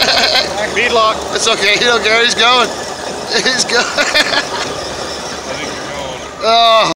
Feedlock. It's okay. You don't care. He's going. He's going. I think you're going. Oh.